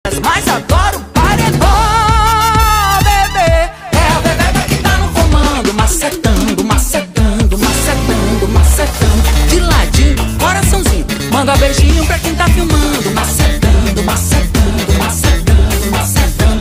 mas adoro paredão, bebê. É a bebê que tá no comando, macetando, macetando, macetando, macetando. De ladinho, coraçãozinho, manda beijinho pra quem tá filmando, macetando.